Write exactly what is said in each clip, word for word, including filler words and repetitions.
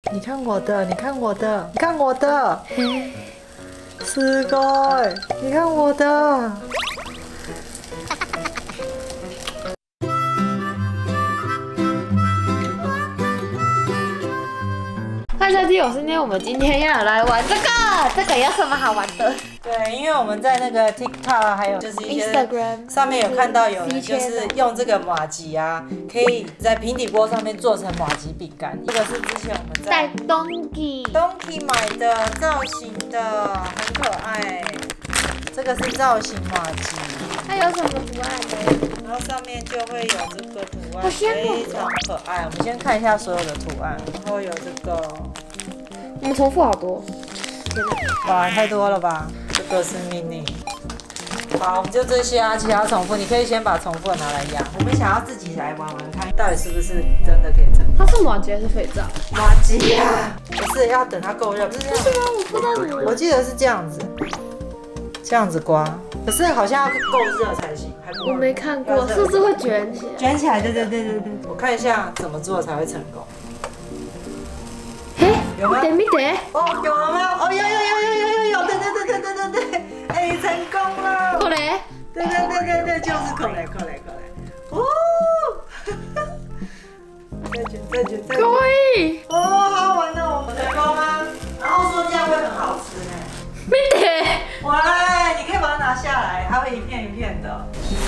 你看我的，你看我的，你看我的，すごい！你看我的。 欢迎收听，我是今天我们今天要来玩这个，这个有什么好玩的？ 对，因为我们在那个 TikTok 还有就是一些 Instagram 上面有看到有人就是用这个麻糬啊，可以在平底锅上面做成麻糬饼干。这个是之前我们在 Donkey Donkey 买的造型的，很可爱。这个是造型麻糬， 它有什么图案呢？ 然后上面就会有这个图案， 好鲜哦非常可爱。我们先看一下所有的图案，然后有这个， 我们重复好多，天哪！ 哇，太多了吧？这个是 mini。好，我们就这些啊，其他重复你可以先把重复的拿来压。我们想要自己来玩玩看，到底是不是真的可以成功？ 它是马吉还是肥皂？ 麻糬呀，不是要等它够热，不是这样。 是吗？我不知道怎么。 我记得是这样子，这样子刮，可是好像要够热才行，还不够热。 我没看过，是不是会卷起来？ 卷起来，对对对对对。我看一下怎么做才会成功。 嘿， 有吗？ 等没得？ 哦，有了吗？哦，有有有有有有有，对对对对对对对，哎，成功了！ 过来。 对对对对对，就是过来过来过来。哦，再卷再卷再卷。 可以。 哦，好好玩哦，成功吗？然后说这样会很好吃呢。 没得。 哇，你可以把它拿下来，它会一片一片的。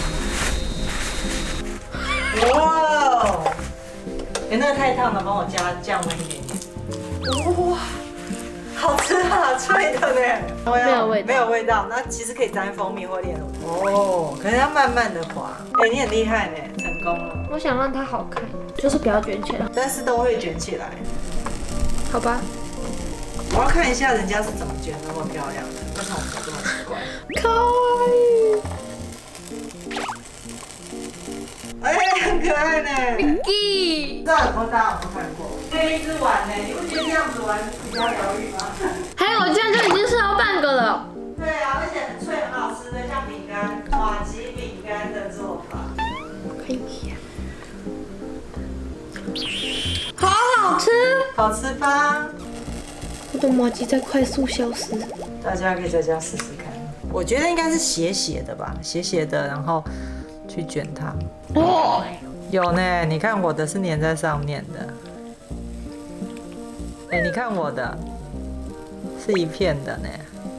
哇！哎，那个太烫了，帮我加降温一点点。哇，好吃啊，脆的呢。 没有味道， 没有味道。那其实可以沾蜂蜜或炼乳。哦，可是要慢慢的滑。哎，你很厉害呢，成功了。 我想让它好看，就是不要卷起来。 但是都会卷起来。 好吧。 我要看一下人家是怎么卷那么漂亮的，为什么我这么奇怪？ 可爱。 哎，很可爱呢。 Mickey， 这很多大家有没有看过？可以一直玩呢，你不觉得这样子玩比较疗愈吗？ 还有我这样就已经吃到半个了。 对啊，而且很脆，很好吃的，像饼干，马吉饼干的做法。 可以呀。好好吃。 好吃吧？ 我的麻吉在快速消失。 大家可以在家试试看。我觉得应该是斜斜的吧，斜斜的，然后去卷它。 哦， 有呢，你看我的是粘在上面的。哎、欸，你看我的是一片的呢，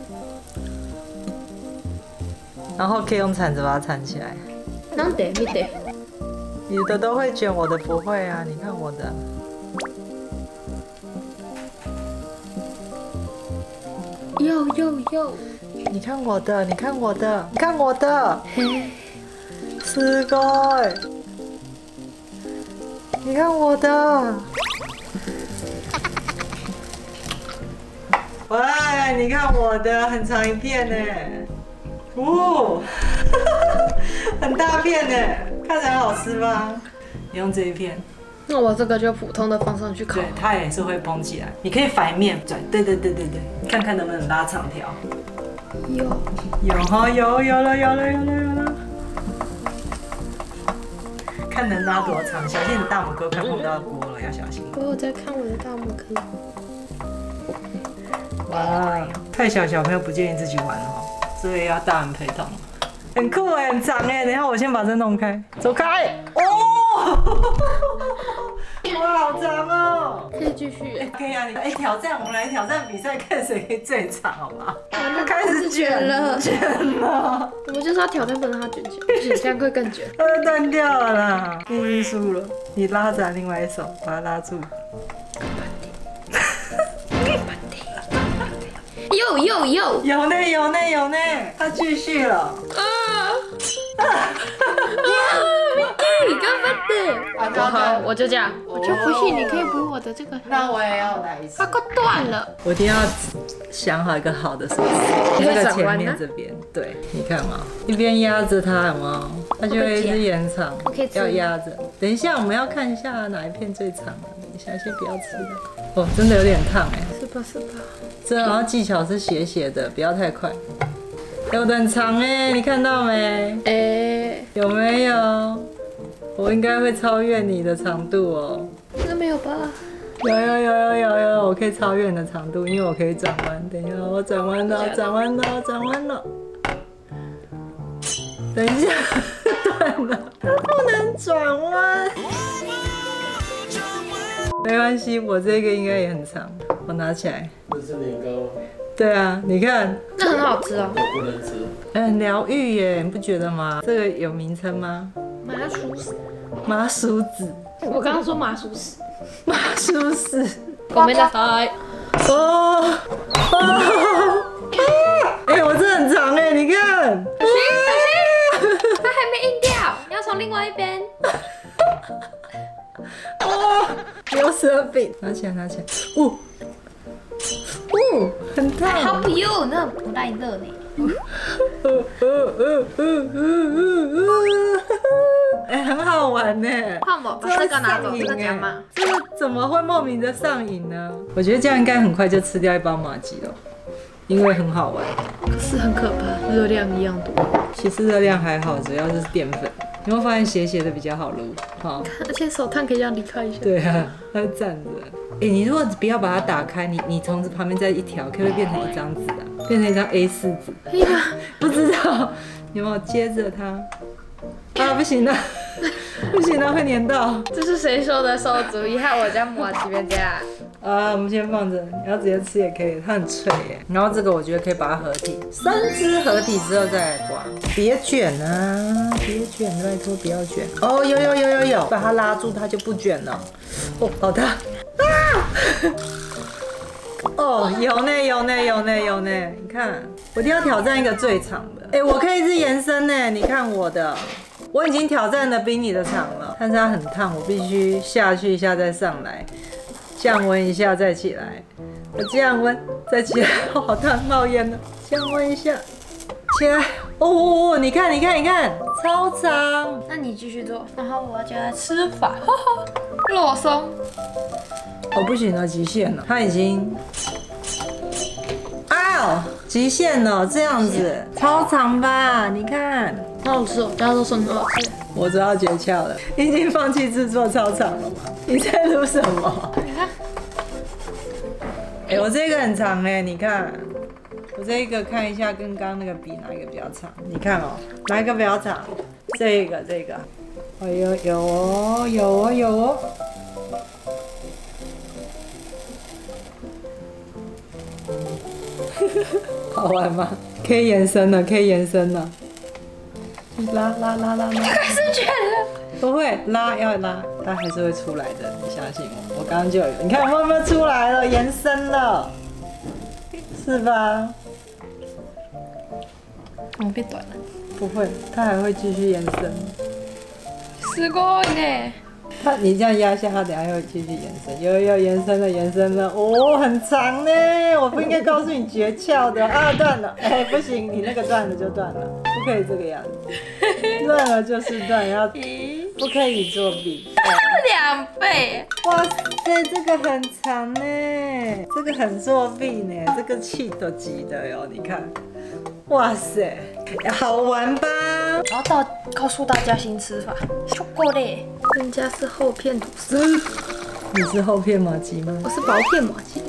然后可以用铲子把它铲起来。 なんで見て。 你的都会卷，我的不会啊。你看我的。 有有有。 你看我的，你看我的，你看我的。すごい！你看我的。喂，你看我的，很长一片呢。哦，很大片呢，看起来好吃吧？你用这一片。 那我这个就普通的放上去烤。 对，它也是会蓬起来。你可以反面转，对对对对对，看看能不能拉长条。 有有哈有有了有了有了有了。看能拉多长，小心你大拇哥快碰到锅了，要小心。 我有在看我的大拇哥。 哇，太小小朋友不建议自己玩哦，所以要大人陪同。很酷哎，很长哎，等一下我先把这弄开，走开。哦，哇，好长哦。 可以继续。 哎，可以啊，你哎挑战，我们来挑战比赛，看谁可以最长，好吗？ 那开始卷了，卷了。 我们就是要挑战，不能让它卷起来，不行，这样会更卷。 它要断掉了啦，你已经输了。你拉着另外一手，把它拉住。 有有有有呢有呢有呢，他继续了。 啊啊！Mickey，干嘛的？我好，我就这样，我就不信你可以补我的这个。 那我也要来一次。 它快断了。 我一定要想好一个好的手势，这个前面这边，对，你看嘛，一边压着它，有没有？它就会一直延长。要压着。等一下，我们要看一下哪一片最长。等一下，先不要吃了。哦，真的有点烫哎。 是吧是吧？ 这然后技巧是斜斜的，不要太快。有的很长哎，你看到没？ 哎、欸， 有没有？我应该会超越你的长度哦。 那没有吧？ 有有有有有有， 可以超越你的长度，因为我可以转弯。等一下，我转弯了，转弯了，转弯了。等一下，断了，它不能转弯。没关系，我这个应该也很长。我拿起来。 这是年糕吗？ 对啊，你看。 那很好吃哦。 我不能吃。 很疗愈耶，你不觉得吗？这个有名称吗？ 麻薯屎。 麻薯子。 我刚刚说麻薯屎。 麻薯屎。 我没打开。 哦哦！哎、欸，我这很长哎，你看。 小心小心，它还没硬掉，要从另外一边。 哦，牛舌饼，拿起来拿起来。哦哦，很烫。 好不用，那不耐热呢。 哎，很好玩呢。 看我把这个拿走，这个讲嘛。 这个怎么会莫名的上瘾呢？我觉得这样应该很快就吃掉一包麻糬了，因为很好玩。 可是很可怕，热量一样多。 其实热量还好，主要就是淀粉。你会发现斜斜的比较好撸，好。 而且手烫可以这样离开一下。 对啊，它是站着。哎、欸，你如果不要把它打开，你你从旁边再一条，可不可以变成一张纸啊？变成一张 A 四 纸？ 可以吗？ 不知道，有没有接着它？啊，不行了，不行了，会粘到。 这是谁说的馊主意？害我家麻糬变这样。 啊，我们先放着，你要直接吃也可以，它很脆耶。然后这个我觉得可以把它合体，三只合体之后再来刮。别卷啊，别卷，拜托不要卷。哦，有有有有有，把它拉住，它就不卷了。哦，好大。啊！哦，有呢有呢有呢有呢，你看，我一定要挑战一个最长的。哎、欸，我可以是延伸呢，你看我的。我已经挑战的比你的长了，但是它很烫，我必须下去一下再上来。降温一下再起来，我降温再起来，哦，好烫，冒烟了。降温一下，起来，哦哦哦，你看，你看，你看，超长。 那你继续做，然后我要教他吃法，肉松。 哦，不行了，极限了，它已经，啊，极限了，这样子，超长吧？你看， 好好吃哦，大家都说很好吃。 我知道诀窍了，你已经放弃制作超长了吗？你在录什么？ 你看， 哎、欸，我这个很长哎，你看，我这个看一下跟刚刚那个比哪一个比较长？你看哦，哪一个比较长？这个这个，哎呦有哦有哦有哦。好玩吗？可以延伸了，可以延伸了。拉拉拉拉拉， 开始卷了。 不会拉，要拉，它还是会出来的，你相信我。我刚刚就有，你看有没有出来了，延伸了，是吧？ 我变短了。 不会，它还会继续延伸。 すごいね。 它你这样压下，它等下又继续延伸，有有延伸了，延伸了，哦，很长呢。我不应该告诉你诀窍的啊，断了，哎、欸，不行，你那个断了就断了，不可以这个样子，断了就是断，要不可以作弊。 两倍。 哇塞，这个很长呢，这个很作弊呢，这个气都急的哟，你看，哇塞，好玩吧？ 然后到告诉大家新吃法，巧克力，人家是厚片吐司， 你是厚片麻糬吗？ 我是薄片麻糬。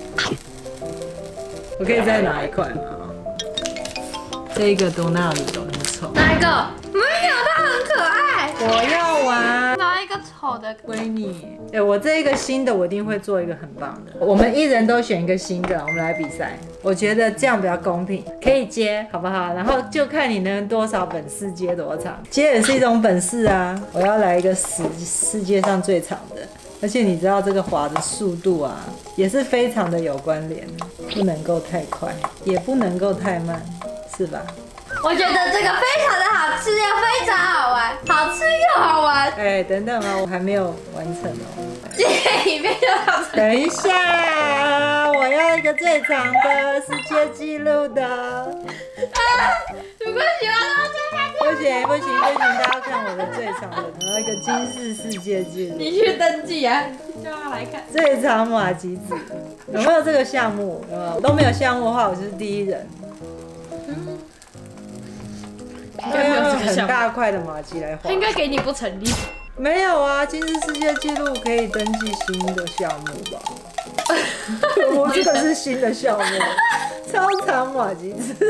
我可以再拿一块吗？这个多纳里都很丑。 哪一个？没有，它很可爱。 我要玩。 拿一个丑的归你。哎、欸，我这一个新的，我一定会做一个很棒的。我们一人都选一个新的，我们来比赛。我觉得这样比较公平，可以接，好不好？然后就看你能多少本事接多长，接也是一种本事啊。我要来一个世世界上最长的，而且你知道这个滑的速度啊，也是非常的有关联，不能够太快，也不能够太慢，是吧？ 我觉得这个非常的好吃又非常好玩，好吃又好玩。 哎、欸，等等啊，我还没有完成哦。 这里面就好吃。 等一下，我要一个最长的世界纪录的。啊！ 如果喜欢的话，就下不行不行不行，大家看我的最长的，我要一个金氏世界纪录。 你去登记啊，叫他来看。 最长马吉子，有没有这个项目？有没有？都没有项目的话，我就是第一人。 嗯。 要用很大块的麻糬来画， 应该给你不成立。 没有啊，金氏世界纪录可以登记新的项目吧？ 我这个是新的项目，超长马吉子。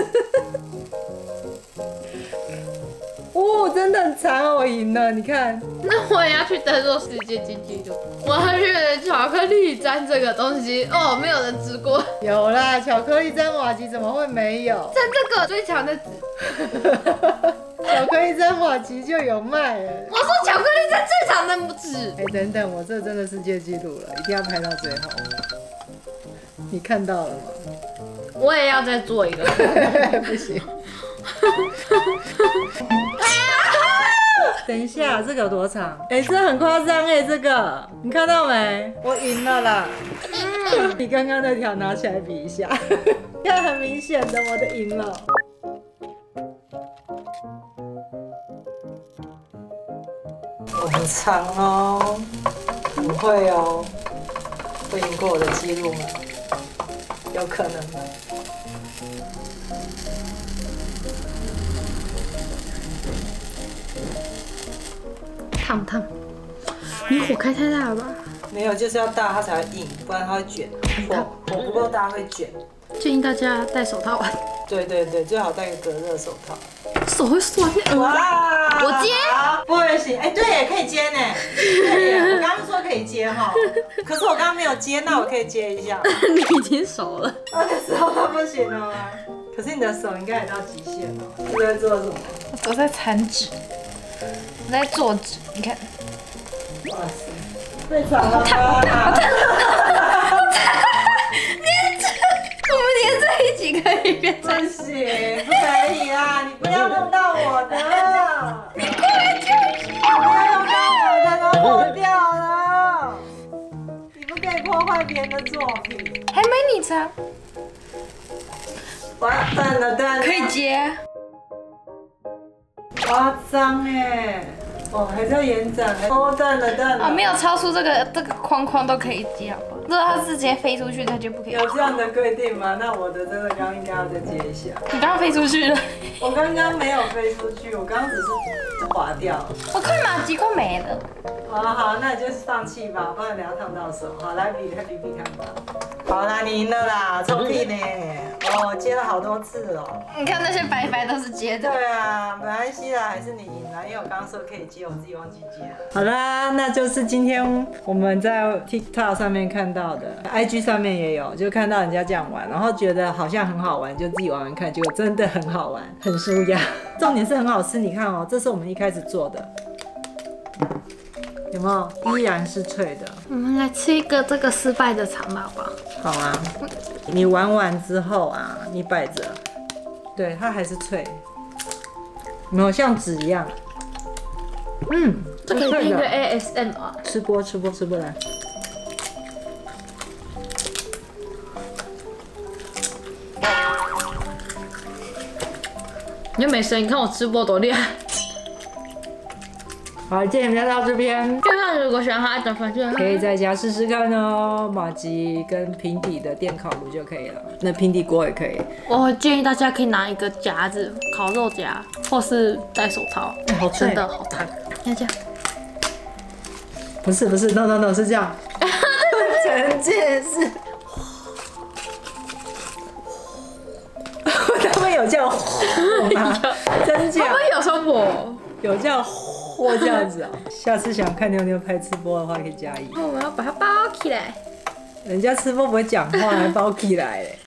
哦，真的很长，我赢了，你看。 那我也要去登入世界经济录，我要去巧克力沾这个东西哦，没有人吃过。 有啦，巧克力沾马吉怎么会没有？ 沾这个最强的籽。 巧克力沾马吉就有卖了。 我说巧克力沾最强的籽。 哎，等等，我这真的世界纪录了，一定要拍到最后。你看到了吗？ 我也要再做一个。 不行。等一下，这个有多长？哎、欸，这很夸张哎，这个你看到没？我赢了啦！嗯、你刚刚那条拿起来比一下，看很明显的，我的赢了。我很长哦，不会哦，会赢过我的记录吗？有可能吗？ 烫烫，你火开太大了吧？ 没有，就是要大它才会硬，不然它会卷。火火不够大会卷。 建议大家戴手套玩。 对对对，最好戴个隔热手套。 手会酸的。哇！我接。 不行，哎，对耶，可以接呢。对耶，我刚刚说可以接哈，可是我刚刚没有接，那我可以接一下。 你已经熟了。 我的手都不行了吗？可是你的手应该也到极限了。你在做什么？ 我在缠纸。我在做纸，你看。 哇塞，太长了吧！ 连着，我们连在一起可以变成。 不行，不可以啦！你不要弄到我的。 你过来救一下！ 不要弄到我的，都破掉了。你不可以破坏别人的作品。 还没你长。 完蛋了，蛋了。 可以接。 夸张哎！哦，还在延展哎！哦，断了断了！ 哦，没有超出这个这个框框都可以接，好不好？如果它是直接飞出去，它就不可以。 有这样的规定吗？那我的真的刚应该要再接一下。 你刚刚飞出去了。 我刚刚没有飞出去，我刚刚只是滑掉。 我看马吉快没了。 好好，那你就放弃吧，不然你要烫到手。好，来比，来比比看吧。好啦，你赢了啦，臭屁呢！哦，接了好多次哦。 你看那些白白都是接的。 对啊，没关系啦，还是你赢了，因为我刚刚说可以接，我自己忘记接了。好啦，那就是今天我们在 TikTok 上面看到的 ，I G 上面也有，就看到人家这样玩，然后觉得好像很好玩，就自己玩玩看，结果真的很好玩，很舒压。重点是很好吃，你看哦，这是我们一开始做的。有没有？依然是脆的。 我们来吃一个这个失败的肠好不好？ 好啊。你玩完之后啊，你摆着，对，它还是脆，没有像纸一样。嗯， 这可以变一个 A S M R。 吃播吃播吃播来。 你又没声音，你看我吃播多厉害。 好，今天就到这边。 就像如果喜欢它的粉丝， 可以在家试试看哦。马吉跟平底的电烤炉就可以了，那平底锅也可以。 我建议大家可以拿一个夹子，烤肉夹，或是戴手套。 欸、好脆， 真的好烫。要这样？ 不是不是 ，no no no 是这样。陈建是。他们有叫火吗？真假？ 他们有说火。 有这样或这样子啊、喔，下次想看妞妞拍吃播的话，可以加一。 我要把它包起来。 人家吃播不会讲话，还包起来嘞。